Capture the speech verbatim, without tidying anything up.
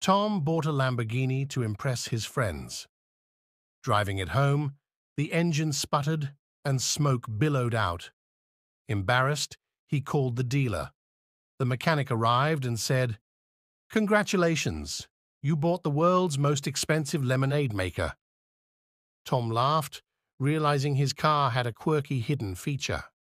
Tom bought a Lamborghini to impress his friends. Driving it home, the engine sputtered and smoke billowed out. Embarrassed, he called the dealer. The mechanic arrived and said, "Congratulations, you bought the world's most expensive lemonade maker." Tom laughed, realizing his car had a quirky hidden feature.